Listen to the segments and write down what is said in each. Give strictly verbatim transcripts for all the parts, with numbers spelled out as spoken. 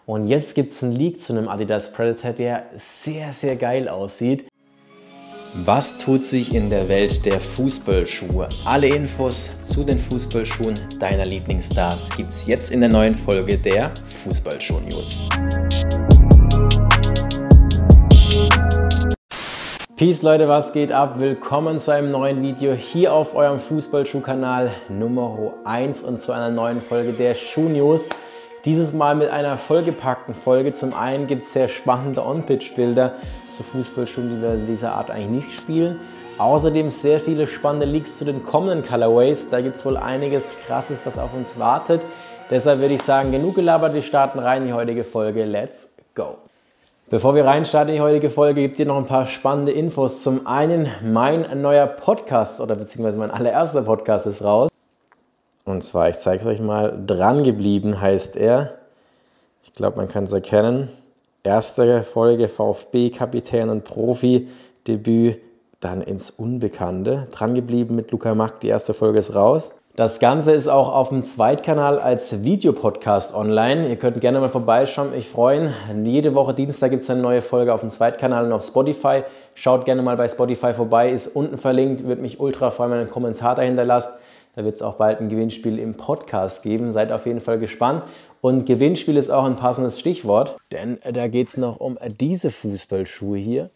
Und jetzt gibt es einen Leak zu einem Adidas Predator, der sehr, sehr geil aussieht. Was tut sich in der Welt der Fußballschuhe? Alle Infos zu den Fußballschuhen deiner Lieblingsstars gibt es jetzt in der neuen Folge der Fußballschuh-News. Peace Leute, was geht ab? Willkommen zu einem neuen Video hier auf eurem Fußballschuhkanal Nummer eins und zu einer neuen Folge der Schuh-News. Dieses Mal mit einer vollgepackten Folge. Zum einen gibt es sehr spannende On-Pitch-Bilder zu Fußballschuhen, die wir in dieser Art eigentlich nicht spielen. Außerdem sehr viele spannende Leaks zu den kommenden Colorways. Da gibt es wohl einiges Krasses, das auf uns wartet. Deshalb würde ich sagen, genug gelabert, wir starten rein in die heutige Folge. Let's go! Bevor wir reinstarten in die heutige Folge, gibt es hier noch ein paar spannende Infos. Zum einen mein neuer Podcast oder beziehungsweise mein allererster Podcast ist raus. Und zwar, ich zeige es euch mal, dran geblieben heißt er. Ich glaube, man kann es erkennen. Erste Folge VfB-Kapitän und Profi-Debüt, dann ins Unbekannte. Dran geblieben mit Luca Mack, die erste Folge ist raus. Das Ganze ist auch auf dem Zweitkanal als Videopodcast online. Ihr könnt gerne mal vorbeischauen, mich freuen. Jede Woche Dienstag gibt es eine neue Folge auf dem Zweitkanal und auf Spotify. Schaut gerne mal bei Spotify vorbei, ist unten verlinkt. Würde mich ultra freuen, wenn ihr einen Kommentar dahinter lasst. Da wird es auch bald ein Gewinnspiel im Podcast geben. Seid auf jeden Fall gespannt. Und Gewinnspiel ist auch ein passendes Stichwort, denn da geht es noch um diese Fußballschuhe hier.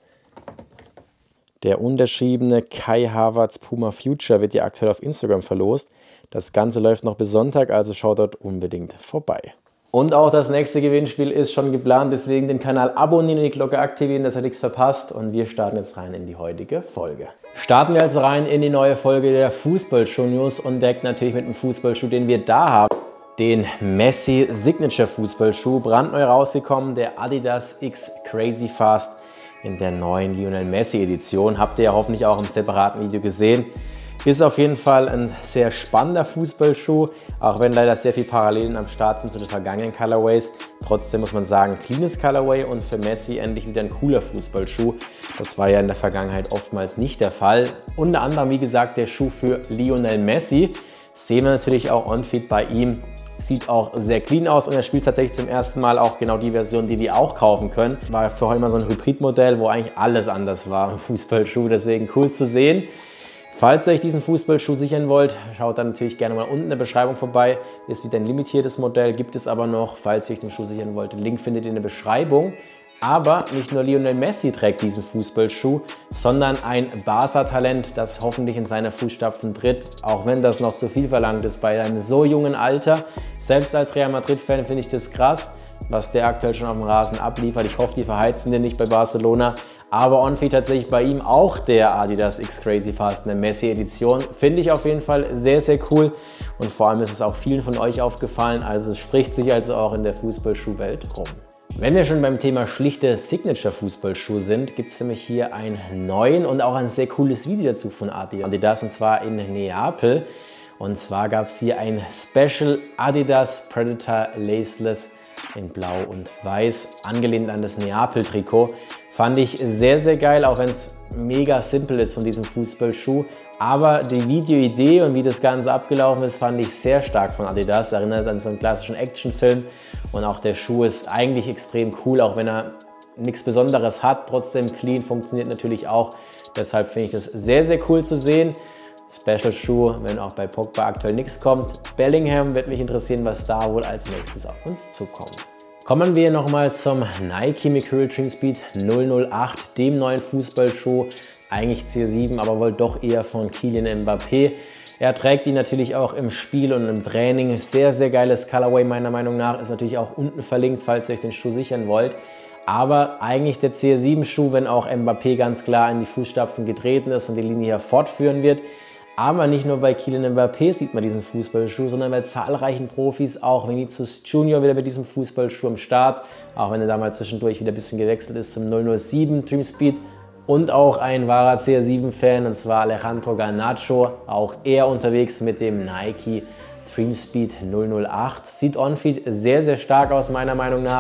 Der unterschriebene Kai Havertz Puma Future wird ja aktuell auf Instagram verlost. Das Ganze läuft noch bis Sonntag, also schaut dort unbedingt vorbei. Und auch das nächste Gewinnspiel ist schon geplant, deswegen den Kanal abonnieren und die Glocke aktivieren, dass ihr nichts verpasst. Und wir starten jetzt rein in die heutige Folge. Starten wir also rein in die neue Folge der Fußballschuh-News und direkt natürlich mit dem Fußballschuh, den wir da haben. Den Messi Signature Fußballschuh, brandneu rausgekommen, der Adidas X Crazy Fast in der neuen Lionel Messi Edition. Habt ihr ja hoffentlich auch im separaten Video gesehen. Ist auf jeden Fall ein sehr spannender Fußballschuh, auch wenn leider sehr viele Parallelen am Start sind zu den vergangenen Colorways. Trotzdem muss man sagen, cleanes Colorway und für Messi endlich wieder ein cooler Fußballschuh. Das war ja in der Vergangenheit oftmals nicht der Fall. Unter anderem, wie gesagt, der Schuh für Lionel Messi. Sehen wir natürlich auch on-feed bei ihm. Sieht auch sehr clean aus und er spielt tatsächlich zum ersten Mal auch genau die Version, die wir auch kaufen können. War vorher immer so ein Hybridmodell, wo eigentlich alles anders war im Fußballschuh, deswegen cool zu sehen. Falls ihr euch diesen Fußballschuh sichern wollt, schaut dann natürlich gerne mal unten in der Beschreibung vorbei. Ist wieder ein limitiertes Modell, gibt es aber noch, falls ihr euch den Schuh sichern wollt. Den Link findet ihr in der Beschreibung. Aber nicht nur Lionel Messi trägt diesen Fußballschuh, sondern ein Barca-Talent, das hoffentlich in seine Fußstapfen tritt, auch wenn das noch zu viel verlangt ist bei einem so jungen Alter. Selbst als Real Madrid-Fan finde ich das krass, was der aktuell schon auf dem Rasen abliefert. Ich hoffe, die verheizen den nicht bei Barcelona. Aber on-feed tatsächlich bei ihm auch der Adidas X Crazy Fast in der Messi-Edition. Finde ich auf jeden Fall sehr, sehr cool. Und vor allem ist es auch vielen von euch aufgefallen. Also es spricht sich also auch in der Fußballschuhwelt rum. Wenn wir schon beim Thema schlichte Signature-Fußballschuh sind, gibt es nämlich hier einen neuen und auch ein sehr cooles Video dazu von Adidas, und zwar in Neapel. Und zwar gab es hier ein Special Adidas Predator Laceless in Blau und Weiß, angelehnt an das Neapel-Trikot. Fand ich sehr, sehr geil, auch wenn es mega simpel ist von diesem Fußballschuh. Aber die Videoidee und wie das Ganze abgelaufen ist, fand ich sehr stark von Adidas. Erinnert an so einen klassischen Actionfilm. Und auch der Schuh ist eigentlich extrem cool, auch wenn er nichts Besonderes hat. Trotzdem clean, funktioniert natürlich auch. Deshalb finde ich das sehr, sehr cool zu sehen. Special-Schuh, wenn auch bei Pogba aktuell nichts kommt. Bellingham wird mich interessieren, was da wohl als nächstes auf uns zukommt. Kommen wir nochmal zum Nike Mercurial Dream Speed null null acht, dem neuen Fußballschuh. Eigentlich C sieben, aber wohl doch eher von Kylian Mbappé. Er trägt ihn natürlich auch im Spiel und im Training. Sehr, sehr geiles Colorway meiner Meinung nach. Ist natürlich auch unten verlinkt, falls ihr euch den Schuh sichern wollt. Aber eigentlich der C sieben Schuh, wenn auch Mbappé ganz klar in die Fußstapfen getreten ist und die Linie hier fortführen wird. Aber nicht nur bei Kylian Mbappé sieht man diesen Fußballschuh, sondern bei zahlreichen Profis, auch Vinicius Junior wieder mit diesem Fußballschuh am Start, auch wenn er damals zwischendurch wieder ein bisschen gewechselt ist zum null null sieben Dream Speed. Und auch ein wahrer C sieben Fan, und zwar Alejandro Garnacho, auch er unterwegs mit dem Nike Dream Speed null null acht. Sieht on-feed sehr, sehr stark aus, meiner Meinung nach.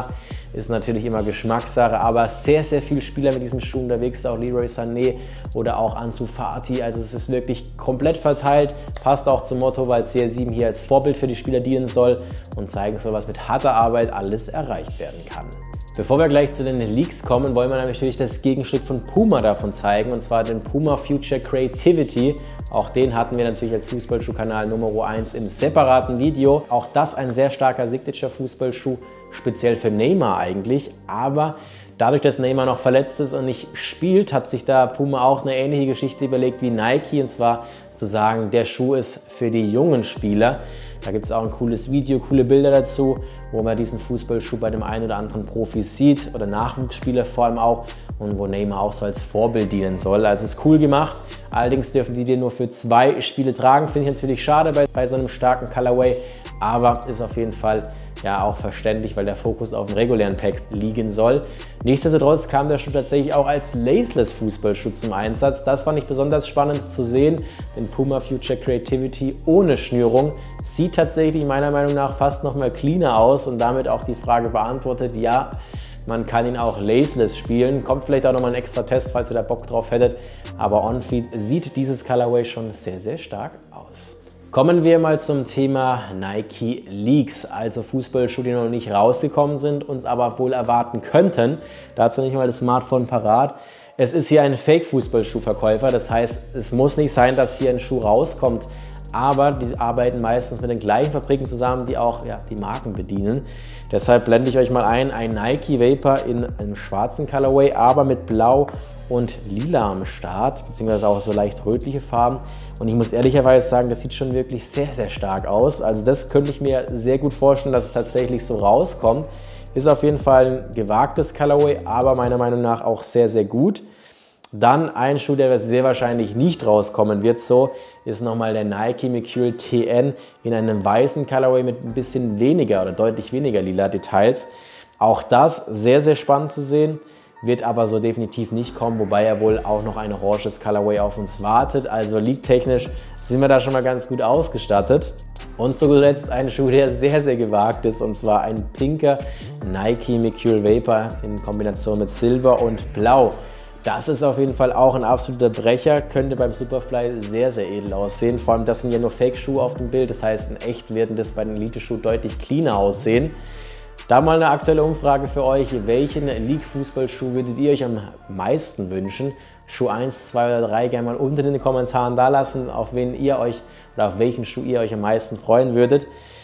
ist natürlich immer Geschmackssache, aber sehr, sehr viele Spieler mit diesem Schuh unterwegs, auch Leroy Sané oder auch Ansu Fati, also es ist wirklich komplett verteilt, passt auch zum Motto, weil C R sieben hier als Vorbild für die Spieler dienen soll und zeigen soll, was mit harter Arbeit alles erreicht werden kann. Bevor wir gleich zu den Leaks kommen, wollen wir natürlich das Gegenstück von Puma davon zeigen, und zwar den Puma Future Creativity. Auch den hatten wir natürlich als Fußballschuhkanal Nummer eins im separaten Video. Auch das ein sehr starker Signature-Fußballschuh, speziell für Neymar eigentlich. Aber dadurch, dass Neymar noch verletzt ist und nicht spielt, hat sich da Puma auch eine ähnliche Geschichte überlegt wie Nike. Und zwar zu sagen, der Schuh ist für die jungen Spieler. Da gibt es auch ein cooles Video, coole Bilder dazu, wo man diesen Fußballschuh bei dem einen oder anderen Profi sieht oder Nachwuchsspieler vor allem auch, und wo Neymar auch so als Vorbild dienen soll. Also ist cool gemacht. Allerdings dürfen die den nur für zwei Spiele tragen. Finde ich natürlich schade bei, bei so einem starken Colorway, aber ist auf jeden Fall ja auch verständlich, weil der Fokus auf dem regulären Pack liegen soll. Nichtsdestotrotz kam der Schuh tatsächlich auch als Laceless Fußballschuh zum Einsatz. Das fand ich besonders spannend zu sehen. Den Puma Future Creativity ohne Schnürung sieht tatsächlich meiner Meinung nach fast noch mal cleaner aus und damit auch die Frage beantwortet, ja, man kann ihn auch laceless spielen. Kommt vielleicht auch noch mal ein extra Test, falls ihr da Bock drauf hättet. Aber on-feet sieht dieses Colorway schon sehr, sehr stark aus. Kommen wir mal zum Thema Nike Leaks, also Fußballschuhe, die noch nicht rausgekommen sind, uns aber wohl erwarten könnten. Dazu nicht mal das Smartphone parat. Es ist hier ein Fake-Fußballschuhverkäufer, das heißt, es muss nicht sein, dass hier ein Schuh rauskommt, aber die arbeiten meistens mit den gleichen Fabriken zusammen, die auch ja, die Marken bedienen. Deshalb blende ich euch mal ein, ein Nike Vapor in einem schwarzen Colorway, aber mit Blau und Lila am Start, beziehungsweise auch so leicht rötliche Farben. Und ich muss ehrlicherweise sagen, das sieht schon wirklich sehr, sehr stark aus. Also das könnte ich mir sehr gut vorstellen, dass es tatsächlich so rauskommt. Ist auf jeden Fall ein gewagtes Colorway, aber meiner Meinung nach auch sehr, sehr gut. Dann ein Schuh, der sehr wahrscheinlich nicht rauskommen wird, so ist nochmal der Nike Mercurial T N in einem weißen Colorway mit ein bisschen weniger oder deutlich weniger lila Details. Auch das sehr, sehr spannend zu sehen, wird aber so definitiv nicht kommen, wobei ja wohl auch noch ein oranges Colorway auf uns wartet. Also league-technisch sind wir da schon mal ganz gut ausgestattet. Und zu guter Letzt ein Schuh, der sehr, sehr gewagt ist, und zwar ein pinker Nike Mercurial Vapor in Kombination mit Silber und Blau. Das ist auf jeden Fall auch ein absoluter Brecher, könnte beim Superfly sehr, sehr edel aussehen. Vor allem, das sind ja nur Fake-Schuhe auf dem Bild, das heißt, in echt werden das bei den Elite-Schuhen deutlich cleaner aussehen. Da mal eine aktuelle Umfrage für euch, welchen League-Fußballschuh würdet ihr euch am meisten wünschen? Schuh eins, zwei oder drei gerne mal unten in den Kommentaren da lassen, auf wen ihr euch oder auf welchen Schuh ihr euch am meisten freuen würdet.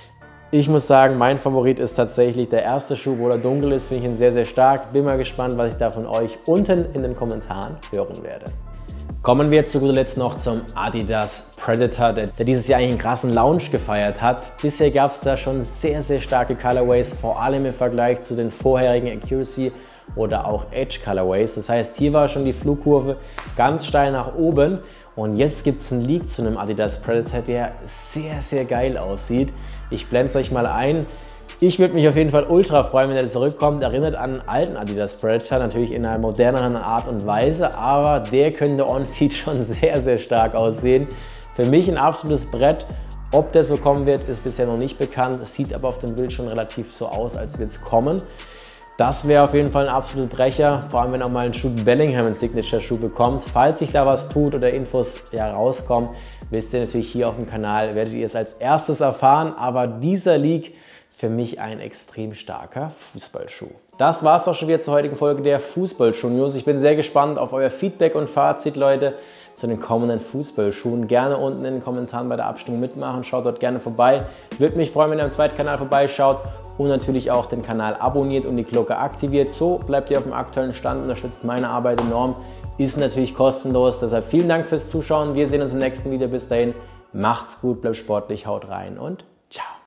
Ich muss sagen, mein Favorit ist tatsächlich der erste Schuh, wo er dunkel ist, finde ich ihn sehr, sehr stark. Bin mal gespannt, was ich da von euch unten in den Kommentaren hören werde. Kommen wir zu guter Letzt noch zum Adidas Predator, der, der dieses Jahr eigentlich einen krassen Launch gefeiert hat. Bisher gab es da schon sehr, sehr starke Colorways, vor allem im Vergleich zu den vorherigen Accuracy oder auch Edge Colorways. Das heißt, hier war schon die Flugkurve ganz steil nach oben. Und jetzt gibt es einen Leak zu einem Adidas Predator, der sehr, sehr geil aussieht. Ich blende es euch mal ein. Ich würde mich auf jeden Fall ultra freuen, wenn er zurückkommt. Erinnert an einen alten Adidas Predator, natürlich in einer moderneren Art und Weise, aber der könnte on-feet schon sehr, sehr stark aussehen. Für mich ein absolutes Brett. Ob der so kommen wird, ist bisher noch nicht bekannt. Es sieht aber auf dem Bild schon relativ so aus, als wird es kommen. Das wäre auf jeden Fall ein absoluter Brecher, vor allem wenn auch mal ein Jude Bellingham einen Signature-Schuh bekommt. Falls sich da was tut oder Infos ja, rauskommen, wisst ihr natürlich hier auf dem Kanal, werdet ihr es als erstes erfahren. Aber dieser Leak für mich ein extrem starker Fußballschuh. Das war es auch schon wieder zur heutigen Folge der Fußballschuh-News. Ich bin sehr gespannt auf euer Feedback und Fazit, Leute, zu den kommenden Fußballschuhen. Gerne unten in den Kommentaren bei der Abstimmung mitmachen. Schaut dort gerne vorbei. Würde mich freuen, wenn ihr am zweiten Kanal vorbeischaut und natürlich auch den Kanal abonniert und die Glocke aktiviert. So bleibt ihr auf dem aktuellen Stand, unterstützt meine Arbeit enorm. Ist natürlich kostenlos. Deshalb vielen Dank fürs Zuschauen. Wir sehen uns im nächsten Video. Bis dahin, macht's gut, bleibt sportlich, haut rein und ciao.